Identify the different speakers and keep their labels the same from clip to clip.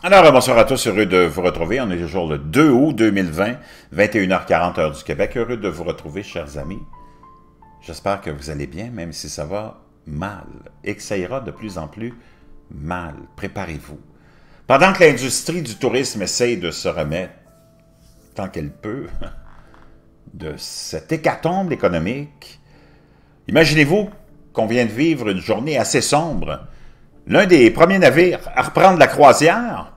Speaker 1: Alors, bonsoir à tous, heureux de vous retrouver. On est toujours le 2 août 2020, 21h40 heure du Québec. Heureux de vous retrouver, chers amis. J'espère que vous allez bien, même si ça va mal, et que ça ira de plus en plus mal. Préparez-vous. Pendant que l'industrie du tourisme essaye de se remettre, tant qu'elle peut, de cette hécatombe économique, imaginez-vous qu'on vient de vivre une journée assez sombre. L'un des premiers navires à reprendre la croisière,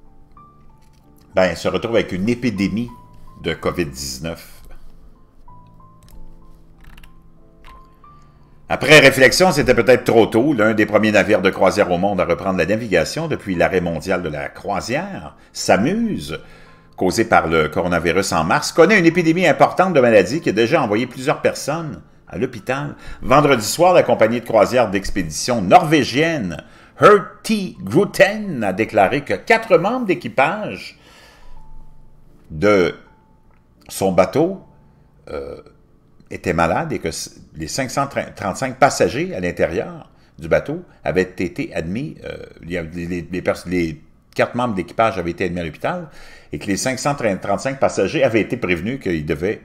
Speaker 1: se retrouve avec une épidémie de COVID-19. Après réflexion, c'était peut-être trop tôt. L'un des premiers navires de croisière au monde à reprendre la navigation depuis l'arrêt mondial de la croisière, s'amuse, causé par le coronavirus en mars, connaît une épidémie importante de maladies qui a déjà envoyé plusieurs personnes à l'hôpital. Vendredi soir, la compagnie de croisière d'expédition norvégienne Hurtigruten a déclaré que 4 membres d'équipage de son bateau étaient malades et que les 535 passagers à l'intérieur du bateau avaient été admis, les 4 membres d'équipage avaient été admis à l'hôpital et que les 535 passagers avaient été prévenus qu'ils devaient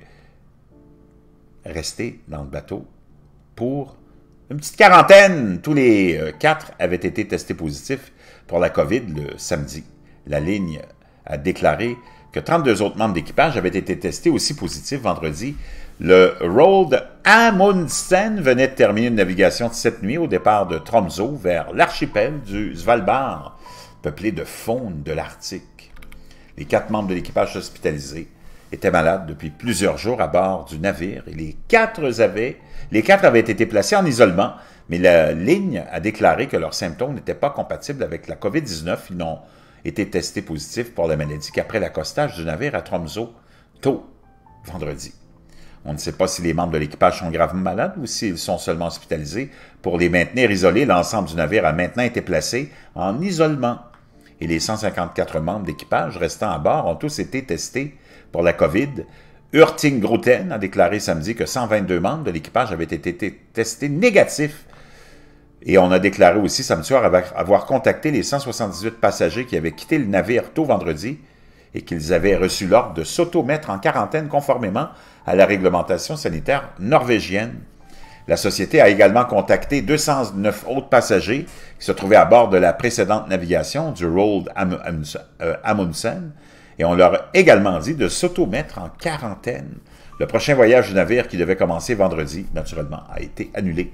Speaker 1: rester dans le bateau pour une petite quarantaine. Tous les 4 avaient été testés positifs pour la COVID le samedi. La ligne a déclaré que 32 autres membres d'équipage avaient été testés aussi positifs vendredi. Le Roald Amundsen venait de terminer une navigation de cette nuit au départ de Tromsø vers l'archipel du Svalbard, peuplé de faune de l'Arctique. Les 4 membres de l'équipage hospitalisés étaient malades depuis plusieurs jours à bord du navire et les 4 avaient été placés en isolement, mais la ligne a déclaré que leurs symptômes n'étaient pas compatibles avec la COVID-19. Ils n'ont été testés positifs pour la maladie qu'après l'accostage du navire à Tromsø tôt vendredi. On ne sait pas si les membres de l'équipage sont gravement malades ou s'ils sont seulement hospitalisés. Pour les maintenir isolés, l'ensemble du navire a maintenant été placé en isolement. Et les 154 membres d'équipage restant à bord ont tous été testés pour la COVID. Hurtigruten a déclaré samedi que 122 membres de l'équipage avaient été testés négatifs. Et on a déclaré aussi samedi soir avoir contacté les 178 passagers qui avaient quitté le navire tôt vendredi et qu'ils avaient reçu l'ordre de s'auto-mettre en quarantaine conformément à la réglementation sanitaire norvégienne. La société a également contacté 209 autres passagers qui se trouvaient à bord de la précédente navigation du Roald Amundsen et on leur a également dit de s'auto-mettre en quarantaine. Le prochain voyage du navire qui devait commencer vendredi, naturellement, a été annulé.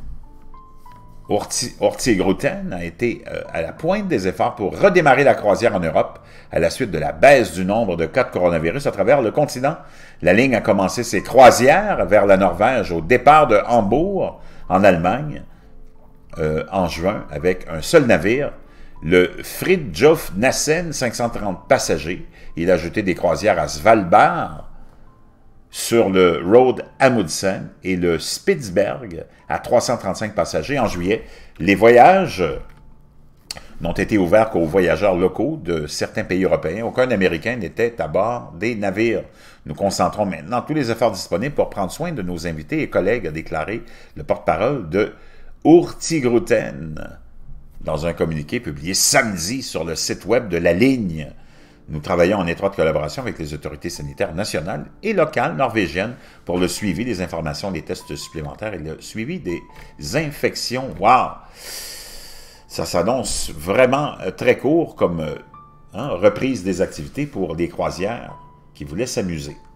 Speaker 1: Hurtigruten a été à la pointe des efforts pour redémarrer la croisière en Europe à la suite de la baisse du nombre de cas de coronavirus à travers le continent. La ligne a commencé ses croisières vers la Norvège au départ de Hambourg, en Allemagne, en juin, avec un seul navire, le Fridtjof Nansen, 530 passagers. Il a ajouté des croisières à Svalbard, sur le Roald Amundsen et le Spitsberg à 335 passagers en juillet. Les voyages n'ont été ouverts qu'aux voyageurs locaux de certains pays européens. Aucun Américain n'était à bord des navires. Nous concentrons maintenant tous les efforts disponibles pour prendre soin de nos invités et collègues, a déclaré le porte-parole de Hurtigruten dans un communiqué publié samedi sur le site web de la ligne. Nous travaillons en étroite collaboration avec les autorités sanitaires nationales et locales norvégiennes pour le suivi des informations, des tests supplémentaires et le suivi des infections. Wow! Ça s'annonce vraiment très court comme reprise des activités pour les croisières qui voulaient s'amuser.